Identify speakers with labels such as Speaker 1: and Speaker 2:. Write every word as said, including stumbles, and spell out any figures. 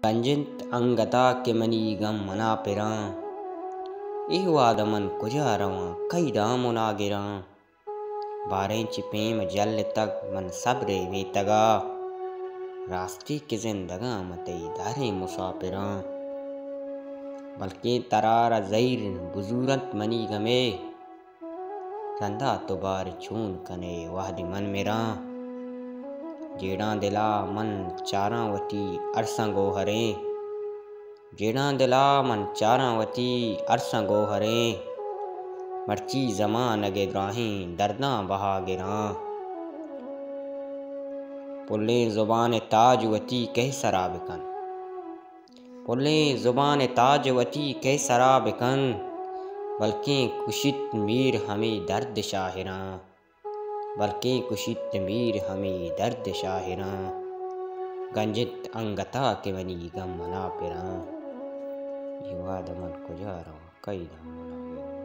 Speaker 1: गंजित अंगता के मनी गम मना पिरा इहवाद मन कुजा रवा कई दाम ना गिरा बारें चिपेम जल तक मन सब्रे वे तगा रास्ते के जिंदगा मते दारे मुसाफिरा बल्कि तरार जैर बुजूरत मनी गमे रंदा तुबार छून कने वाहदी मन मेरा जेड़ा दिला मन चारा वती अरसंगो हरे जेड़ा दिला मन चारा वती अरसंगो हरे मर्ची जमान अगे द्राहें दर्दा बहा गिरा पुल्ले जुबान ताज वती कह सराबिकन पुल्ले जुबान ताज वती कह सराबिकन बल्कि कुशित मीर हमें दर्द शाहिरा बल्कि कुशित मीर हमें दर्द शाहिरा गंजित अंगता के बनी गम मना पिरा युवा दमन कुजा रहा कई दम मना